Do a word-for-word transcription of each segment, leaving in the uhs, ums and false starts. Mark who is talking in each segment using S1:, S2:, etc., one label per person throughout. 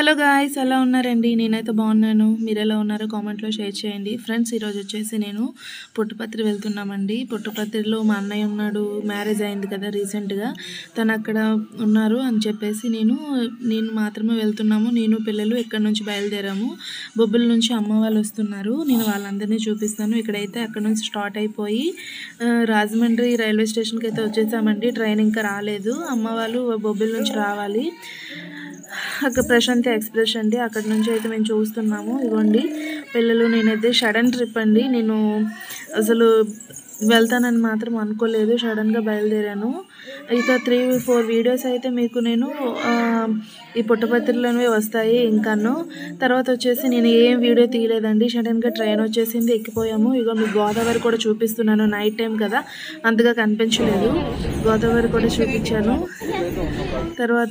S1: Hello guys, ఎలా ఉన్నారండి? నేనైతే బాగున్నాను. మీరు ఎలా ఉన్నారో కామెంట్లో షేర్ చేయండి. ఫ్రెండ్స్, ఈరోజు వచ్చేసి నేను పుట్టపత్రి వెళ్తున్నామండి. పుట్టపత్రిలో మా అన్నయ్య ఉన్నాడు, మ్యారేజ్ అయింది కదా రీసెంట్గా. తను అక్కడ ఉన్నారు అని చెప్పేసి నేను నేను మాత్రమే వెళ్తున్నాము. నేను పిల్లలు ఇక్కడ నుంచి బయలుదేరాము. బొబ్బుల నుంచి అమ్మ వాళ్ళు వస్తున్నారు. నేను వాళ్ళందరినీ చూపిస్తాను. ఇక్కడైతే అక్కడ నుంచి స్టార్ట్ అయిపోయి రాజమండ్రి రైల్వే స్టేషన్కి అయితే వచ్చేసామండి. ట్రైన్ ఇంకా రాలేదు. అమ్మ వాళ్ళు బొబ్బుల నుంచి రావాలి. అక్కడ ప్రశాంతి ఎక్స్ప్రెస్ అండి, అక్కడ నుంచి అయితే మేము చూస్తున్నాము. ఇవ్వండి పిల్లలు, నేనైతే సడన్ ట్రిప్ అండి. నేను అసలు వెళ్తానని మాత్రం అనుకోలేదు, సడన్గా బయలుదేరాను. ఇక త్రీ ఫోర్ వీడియోస్ అయితే మీకు నేను ఈ పుట్టపత్రిలోనే వస్తాయి. ఇంకాను తర్వాత వచ్చేసి నేను ఏం వీడియో తీయలేదండి. సడన్గా ట్రైన్ వచ్చేసింది, ఎక్కిపోయాము. ఇక మీకు గోదావరి కూడా చూపిస్తున్నాను. నైట్ టైం కదా, అంతగా కనిపించలేదు. గోదావరి కూడా చూపించాను. తర్వాత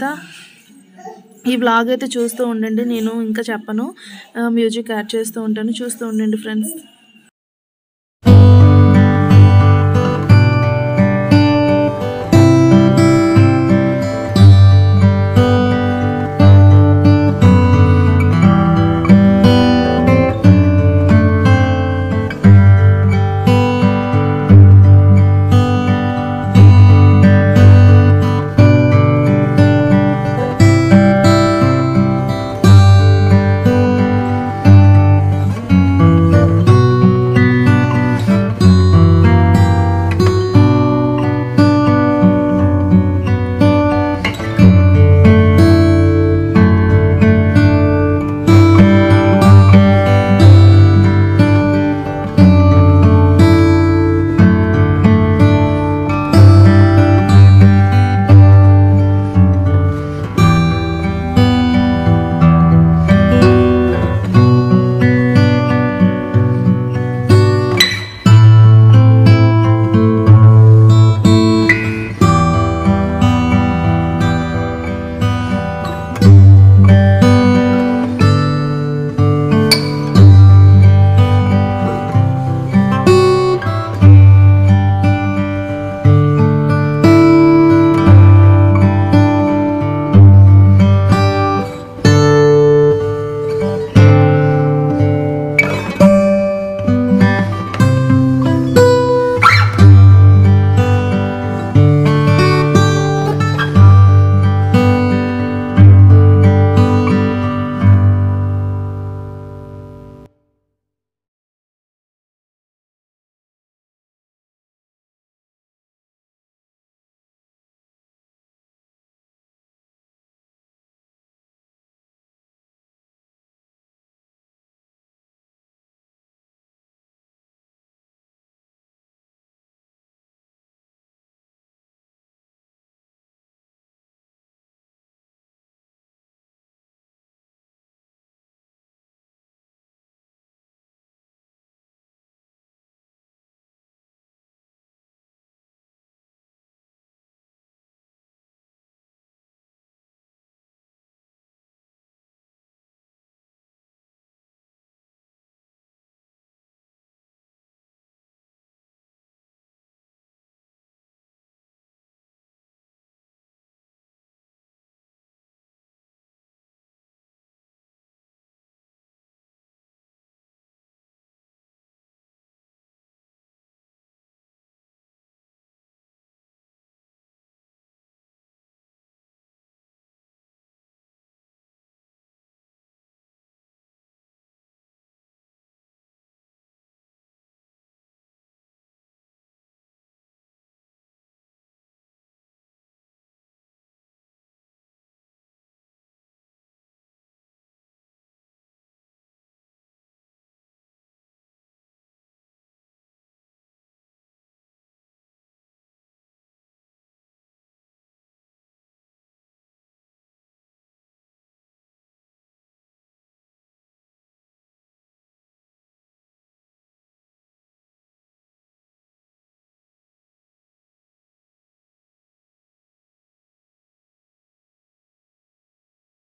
S1: ఈ వ్లాగ్ అయితే చూస్తూ ఉండండి. నేను ఇంకా చెప్పను, మ్యూజిక్ యాడ్ చేస్తూ ఉంటాను, చూస్తూ ఉండండి ఫ్రెండ్స్.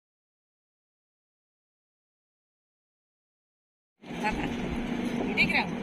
S2: Ini kira